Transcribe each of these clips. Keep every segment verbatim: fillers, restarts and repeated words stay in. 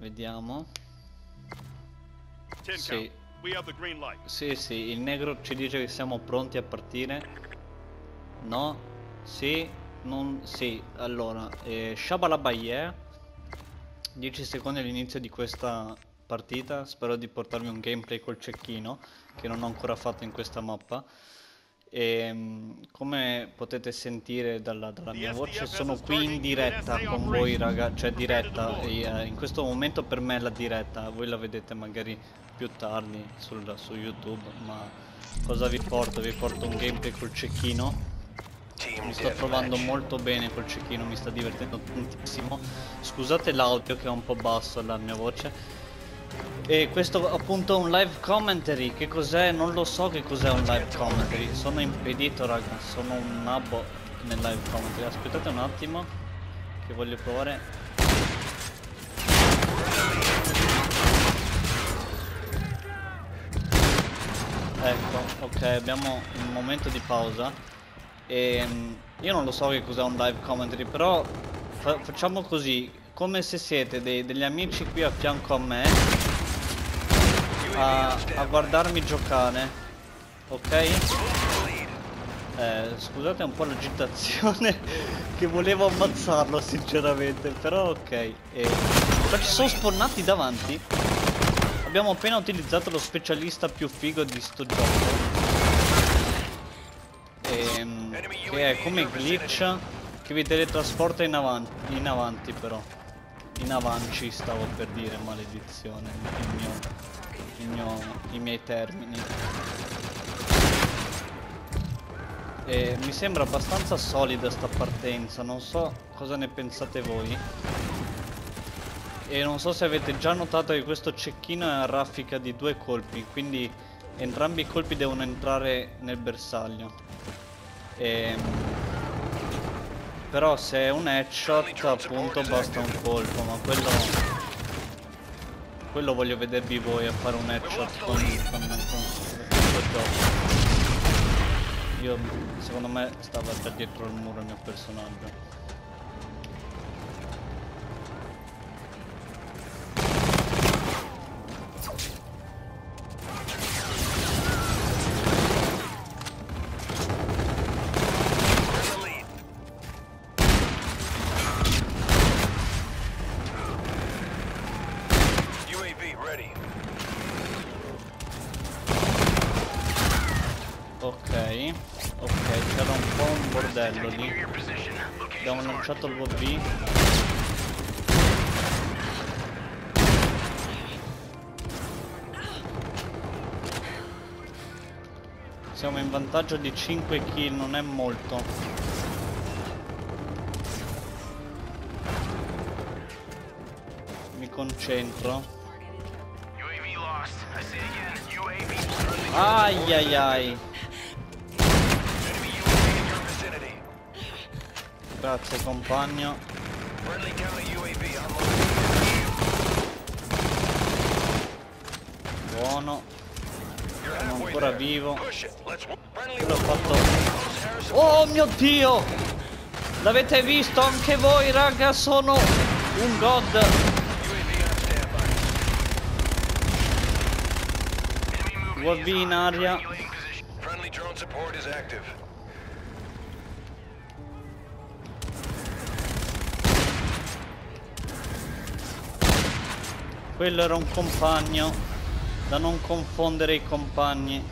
Vediamo. Sì. Sì, sì, il negro ci dice che siamo pronti a partire. No? Sì? Non... Sì, allora, eh, Shabalabaye, dieci secondi all'inizio di questa partita. Spero di portarvi un gameplay col cecchino, che non ho ancora fatto in questa mappa. E come potete sentire dalla, dalla mia voce, sono qui in diretta con voi, raga, cioè diretta, e, eh, in questo momento per me è la diretta, voi la vedete magari più tardi sul, su YouTube, ma cosa vi porto? Vi porto un gameplay col cecchino. Mi sto trovando molto bene col cecchino, mi sta divertendo tantissimo. Scusate l'audio che è un po' basso, la mia voce. E questo appunto è un live commentary. Che cos'è? Non lo so che cos'è un live commentary. Sono impedito, raga, sono un nabbo nel live commentary. Aspettate un attimo che voglio provare. Ecco, ok, abbiamo un momento di pausa. E io non lo so che cos'è un live commentary, però fa facciamo così, come se siete dei, degli amici qui a fianco a me a, a guardarmi giocare, ok? Eh, scusate un po' l'agitazione che volevo ammazzarlo sinceramente, però ok. E... ma ci sono spawnati davanti. Abbiamo appena utilizzato lo specialista più figo di sto gioco, ehm, che è come glitch che vi teletrasporta in avanti, in avanti però. In avanti stavo per dire, maledizione, il mio, il mio, i miei termini. E mi sembra abbastanza solida sta partenza, non so cosa ne pensate voi. E non so se avete già notato che questo cecchino è a raffica di due colpi, quindi entrambi i colpi devono entrare nel bersaglio. E... però se è un headshot appunto basta un colpo, ma quello... quello voglio vedervi voi a fare un headshot con, con, con questo gioco. Io, secondo me, stava già dietro il muro il mio personaggio. Ok, ok, c'era un po' un bordello lì. Abbiamo lanciato il V B. Siamo in vantaggio di cinque kill, non è molto. Mi concentro. Ai ai ai. Grazie compagno. Buono. Sono ancora vivo. L'ho fatto. Oh mio Dio! L'avete visto anche voi, raga? Sono un god. U A V in aria. Quello era un compagno, da non confondere i compagni.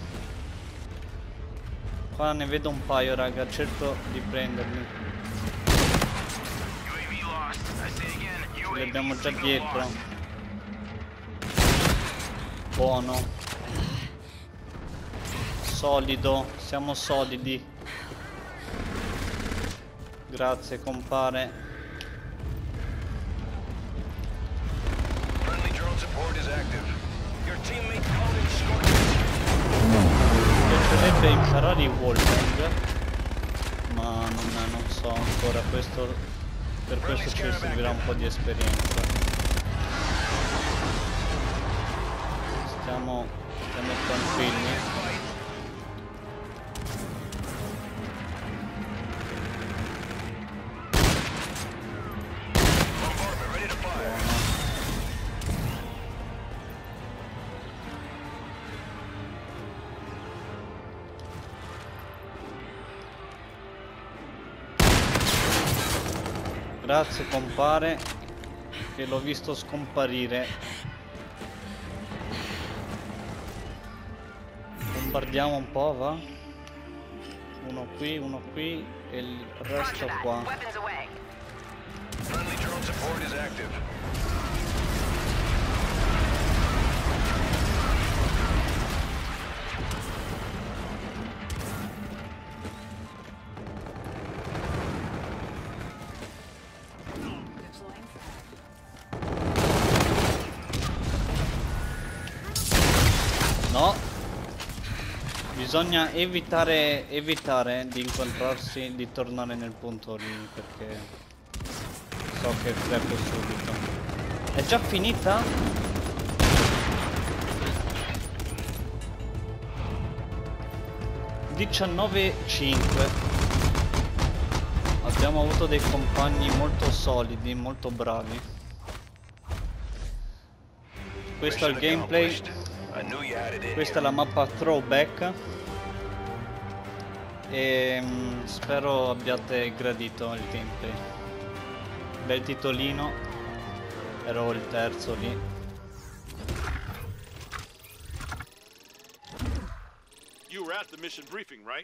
Qua ne vedo un paio, raga, cerco di prenderli. Li abbiamo già dietro. Buono. Solido, siamo solidi. Grazie compare. Mi piacerebbe imparare i wallbang, ma non, non so ancora, questo, per questo ci servirà un po' di esperienza. Stiamo, stiamo tranquilli. Grazie compare, che l'ho visto scomparire. Bombardiamo un po', va? Uno qui, uno qui e il resto qua. Friendly drone support is active. No, bisogna evitare, evitare di incontrarsi, di tornare nel punto lì, perché so che crepo subito. È già finita? diciannove cinque. Abbiamo avuto dei compagni molto solidi, molto bravi. Questo è il gameplay. Questa è la mappa Throwback e mm, spero abbiate gradito il gameplay. Bel titolino, ero il terzo lì. You were at the mission briefing, right?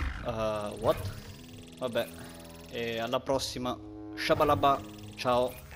Uh, what? Vabbè, e alla prossima. Shabalaba, ciao.